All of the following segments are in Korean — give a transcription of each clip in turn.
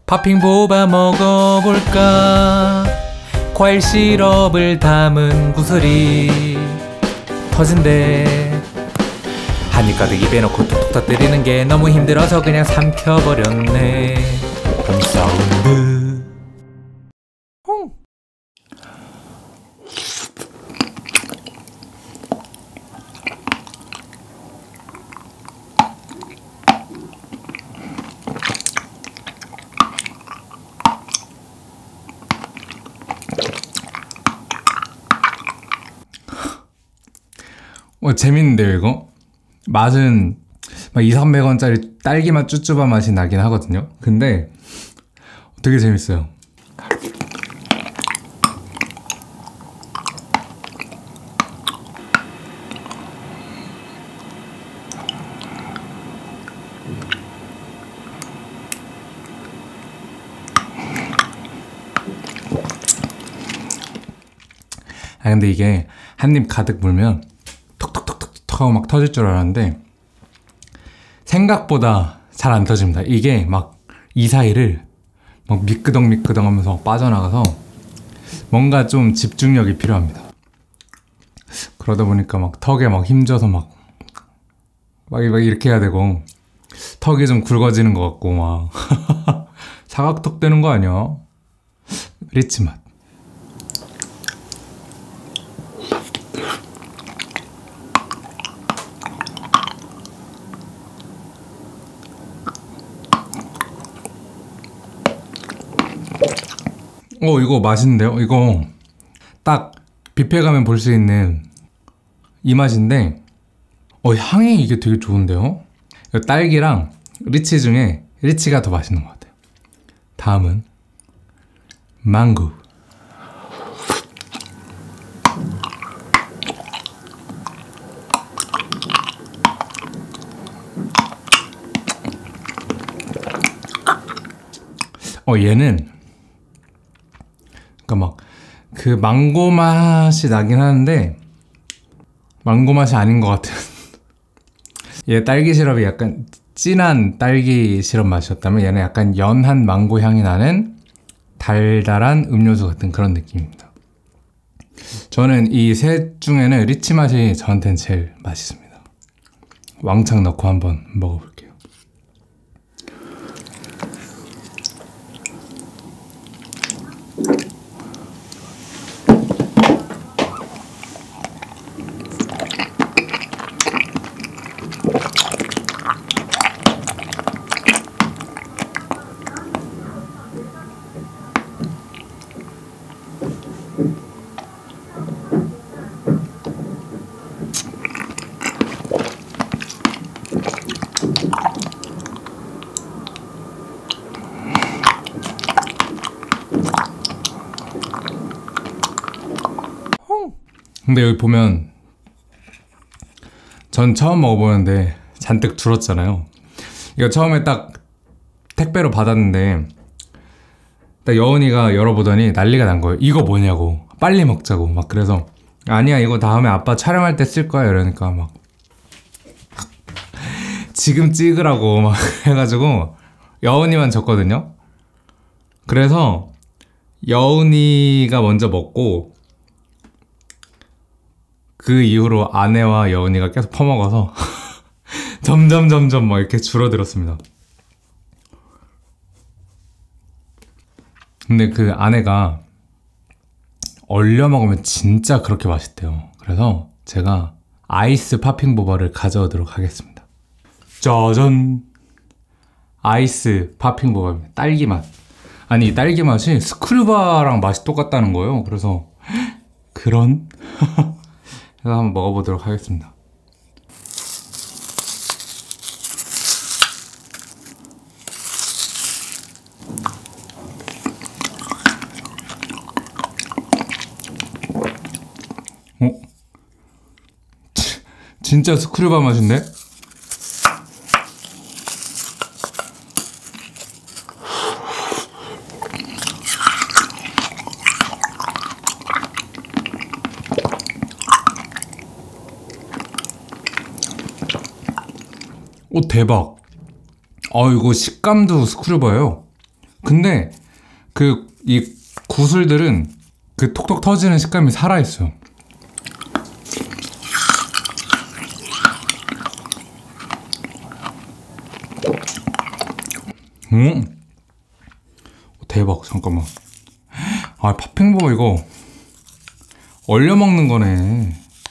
팥빙보바 먹어볼까? 과일 시럽을 담은 구슬이 터진대. 한 입 가득 입에 넣고 톡톡 터뜨리는 게 너무 힘들어서 그냥 삼켜버렸네. 사운드. 재밌는데요 이거? 맛은 막 200~300원짜리 딸기맛 쭈쭈바 맛이 나긴 하거든요. 근데 되게 재밌어요. 근데 이게 한 입 가득 물면 톡톡톡톡 하고 막 터질 줄 알았는데 생각보다 잘 안 터집니다. 이게 막 이 사이를 막 미끄덩미끄덩 하면서 빠져나가서 뭔가 좀 집중력이 필요합니다. 그러다 보니까 막 턱에 막 힘줘서 막 이렇게 해야 되고 턱이 좀 굵어지는 것 같고 막 사각턱 되는 거 아니야? 리치 맛. 이거 맛있는데요? 이거 딱 뷔페 가면 볼 수 있는 이 맛인데 향이 이게 되게 좋은데요? 딸기랑 리치 중에 리치가 더 맛있는 것 같아요. 다음은 망고. 얘는 그러니까 막 그 망고 맛이 나긴 하는데 망고 맛이 아닌 것 같아요. 얘 딸기 시럽이 약간 진한 딸기 시럽 맛이었다면 얘는 약간 연한 망고 향이 나는 달달한 음료수 같은 그런 느낌입니다. 저는 이 셋 중에는 리치 맛이 저한테는 제일 맛있습니다. 왕창 넣고 한번 먹어볼게요. 근데 여기 보면 전 처음 먹어보는데 잔뜩 줄었잖아요. 이거 처음에 딱 택배로 받았는데 딱 여운이가 열어보더니 난리가 난 거예요. 이거 뭐냐고, 빨리 먹자고 막. 그래서 아니야 이거 다음에 아빠 촬영할 때 쓸 거야 이러니까 막 지금 찍으라고 막 해가지고 여운이만 줬거든요. 그래서 여운이가 먼저 먹고 그 이후로 아내와 여운이가 계속 퍼먹어서 점점 막 이렇게 줄어들었습니다. 근데 그 아내가 얼려 먹으면 진짜 그렇게 맛있대요. 그래서 제가 아이스 팥빙보바를 가져오도록 하겠습니다. 짜잔! 아이스 팥빙보바입니다. 딸기 맛. 아니 딸기 맛이 스크류바랑 맛이 똑같다는 거예요. 그래서 그런? 그래서 한번 먹어보도록 하겠습니다. 진짜 스크류바 맛인데? 대박. 이거 식감도 스크류바예요. 근데 이 구슬들은 그 톡톡 터지는 식감이 살아있어요. 대박. 잠깐만. 아, 팥핑버거 이거 얼려 먹는 거네.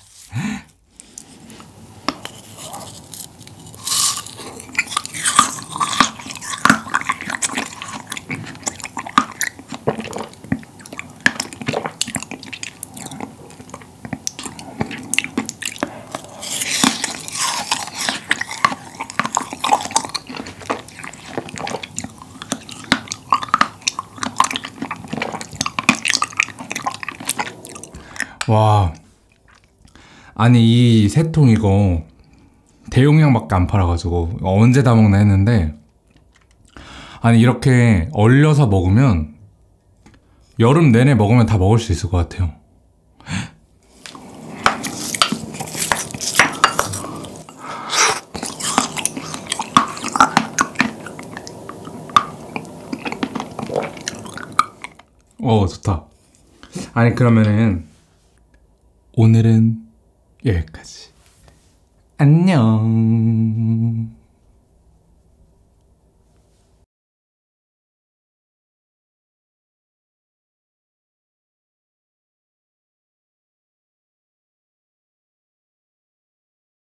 와, 아니 이 세 통 이거 대용량밖에 안 팔아가지고 언제 다 먹나 했는데, 아니 이렇게 얼려서 먹으면 여름 내내 먹으면 다 먹을 수 있을 것 같아요. 좋다. 아니 그러면은 오늘은 여기까지. 안녕.